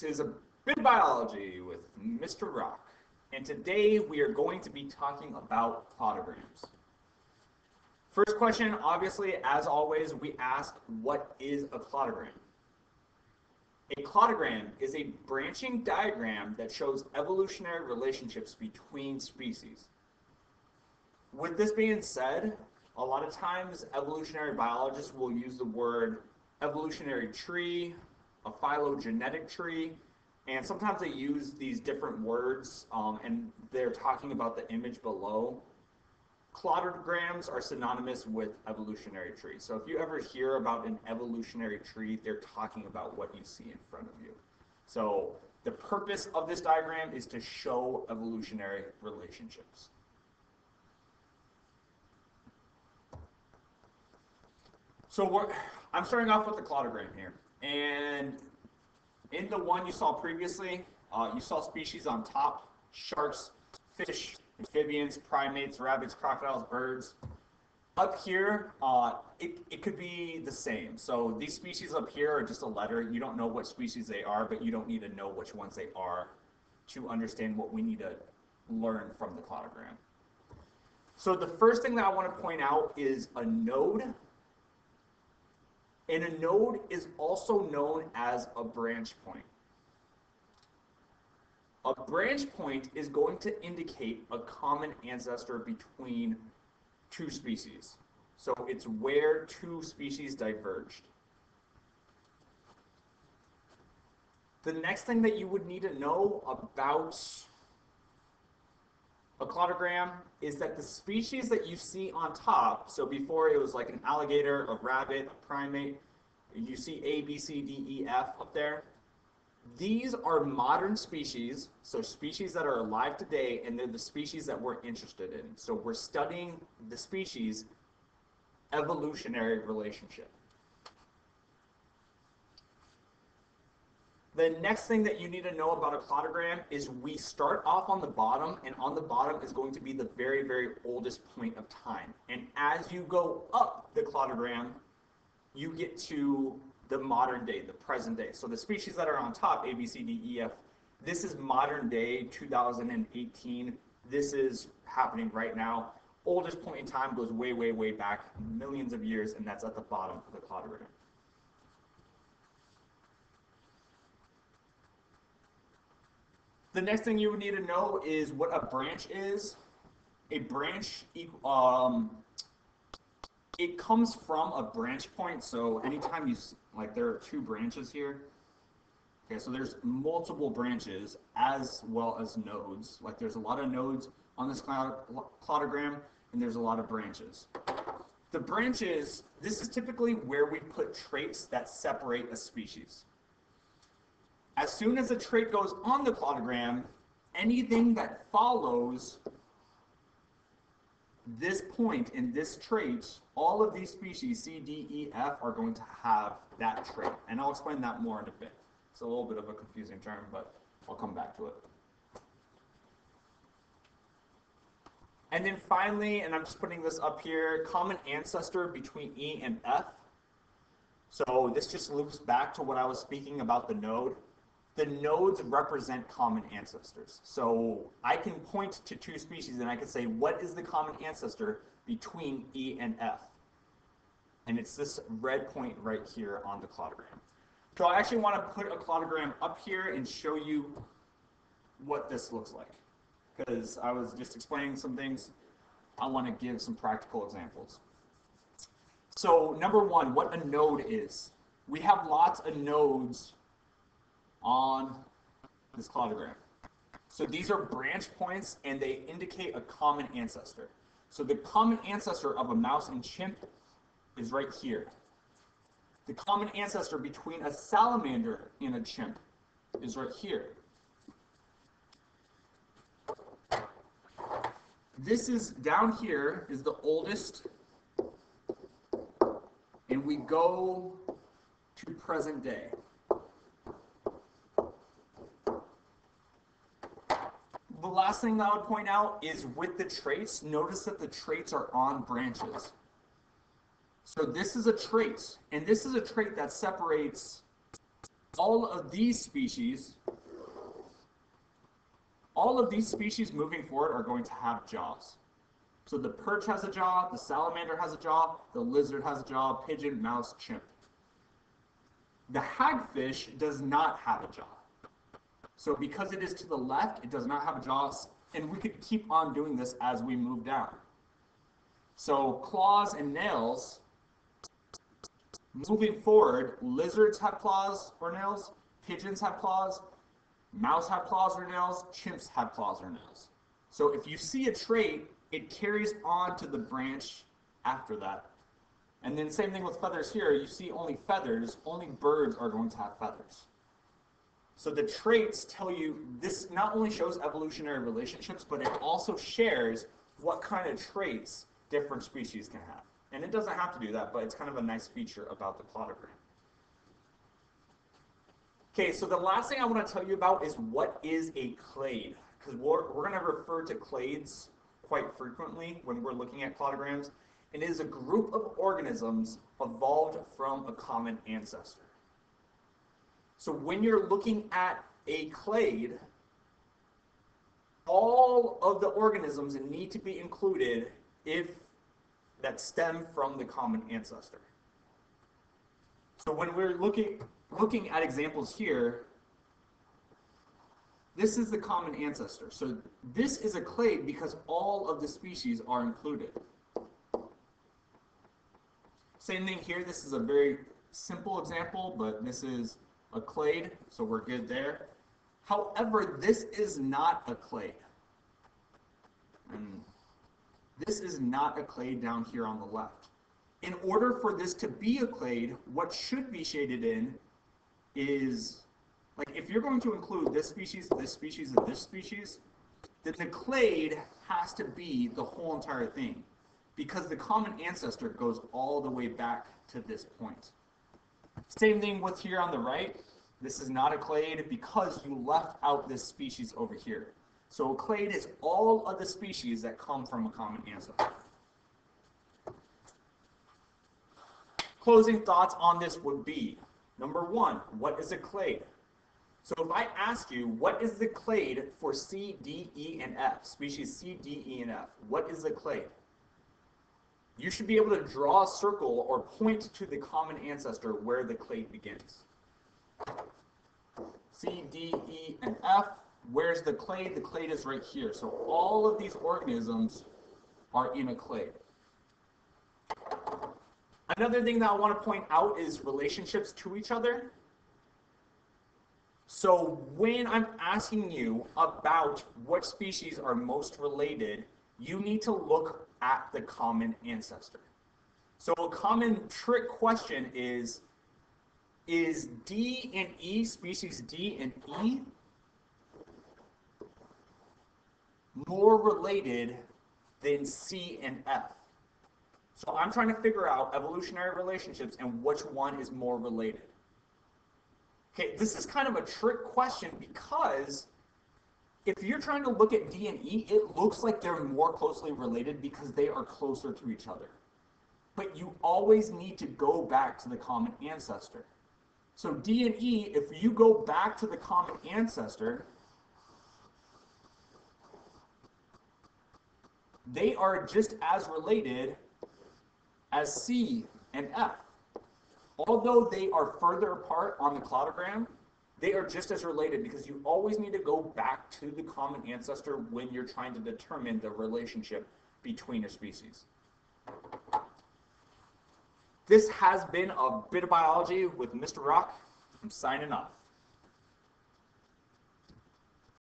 is a bit of biology with Mr. Rock, and today we are going to be talking about cladograms. First question, obviously, as always, we ask, what is a cladogram? A cladogram is a branching diagram that shows evolutionary relationships between species. With this being said, a lot of times evolutionary biologists will use the word evolutionary tree, a phylogenetic tree, and sometimes they use these different words and they're talking about the image below. Cladograms are synonymous with evolutionary tree. So if you ever hear about an evolutionary tree, they're talking about what you see in front of you. So the purpose of this diagram is to show evolutionary relationships. So I'm starting off with the cladogram here. And in the one you saw previously, you saw species on top: sharks, fish, amphibians, primates, rabbits, crocodiles, birds. Up here, it could be the same. So these species up here are just a letter. You don't know what species they are, but you don't need to know which ones they are to understand what we need to learn from the cladogram. So the first thing that I want to point out is a node. And a node is also known as a branch point. A branch point is going to indicate a common ancestor between two species. So it's where two species diverged. The next thing that you would need to know about a cladogram is that the species that you see on top, so before it was like an alligator, a rabbit, a primate, you see A, B, C, D, E, F up there. These are modern species, so species that are alive today, and they're the species that we're interested in. So we're studying the species evolutionary relationship. The next thing that you need to know about a cladogram is we start off on the bottom, and on the bottom is going to be the very, very oldest point of time. And as you go up the cladogram, you get to the modern day, the present day. So the species that are on top, A, B, C, D, E, F, this is modern day, 2018. This is happening right now. Oldest point in time goes way, way, way back, millions of years, and that's at the bottom of the cladogram. The next thing you would need to know is what a branch is. A branch, it comes from a branch point. So anytime you, like, there are two branches here. Okay, so there's multiple branches as well as nodes. Like, there's a lot of nodes on this cladogram, and there's a lot of branches. The branches, this is typically where we put traits that separate a species. As soon as a trait goes on the cladogram, anything that follows this point in this trait, all of these species, C, D, E, F, are going to have that trait. And I'll explain that more in a bit. It's a little bit of a confusing term, but I'll come back to it. And then finally, and I'm just putting this up here, common ancestor between E and F. So this just loops back to what I was speaking about the node. The nodes represent common ancestors. So I can point to two species and I can say, what is the common ancestor between E and F? And it's this red point right here on the cladogram. So I actually want to put a cladogram up here and show you what this looks like. Because I was just explaining some things, I want to give some practical examples. So number one, what a node is. We have lots of nodes on this cladogram. So these are branch points and they indicate a common ancestor. So the common ancestor of a mouse and chimp is right here. The common ancestor between a salamander and a chimp is right here. This is down here is the oldest, and we go to present day. The last thing that I would point out is with the traits, notice that the traits are on branches. So this is a trait, and this is a trait that separates all of these species moving forward are going to have jaws. So the perch has a jaw, the salamander has a jaw, the lizard has a jaw, pigeon, mouse, chimp. The hagfish does not have a jaw. So because it is to the left, it does not have a jaw, and we could keep on doing this as we move down. So claws and nails, moving forward, lizards have claws or nails, pigeons have claws, mouse have claws or nails, chimps have claws or nails. So if you see a trait, it carries on to the branch after that. And then same thing with feathers here, you see only feathers, only birds are going to have feathers. So the traits tell you, this not only shows evolutionary relationships, but it also shares what kind of traits different species can have. And it doesn't have to do that, but it's kind of a nice feature about the cladogram. Okay, so the last thing I want to tell you about is what is a clade, because we're going to refer to clades quite frequently when we're looking at cladograms, and it is a group of organisms evolved from a common ancestor. So when you're looking at a clade, all of the organisms need to be included if that stem from the common ancestor. So when we're looking at examples here, this is the common ancestor. So this is a clade because all of the species are included. Same thing here, this is a very simple example, but this is a clade, so we're good there. However, this is not a clade. And this is not a clade down here on the left. In order for this to be a clade, what should be shaded in is, like if you're going to include this species, and this species, and this species, then the clade has to be the whole entire thing, because the common ancestor goes all the way back to this point. Same thing with here on the right. This is not a clade because you left out this species over here. So a clade is all of the species that come from a common ancestor. Closing thoughts on this would be, number one, what is a clade? So if I ask you, what is the clade for C, D, E, and F? Species C, D, E, and F. What is the clade? You should be able to draw a circle or point to the common ancestor where the clade begins. C, D, E, and F. Where's the clade? The clade is right here. So all of these organisms are in a clade. Another thing that I want to point out is relationships to each other. So when I'm asking you about what species are most related, you need to look at the common ancestor. So a common trick question is D and E, species D and E, more related than C and F? So I'm trying to figure out evolutionary relationships and which one is more related. Okay, this is kind of a trick question because if you're trying to look at D and E, it looks like they're more closely related because they are closer to each other. But you always need to go back to the common ancestor. So D and E, if you go back to the common ancestor, they are just as related as C and F. Although they are further apart on the cladogram, they are just as related because you always need to go back to the common ancestor when you're trying to determine the relationship between a species. This has been a bit of biology with Mr. Rock. I'm signing off.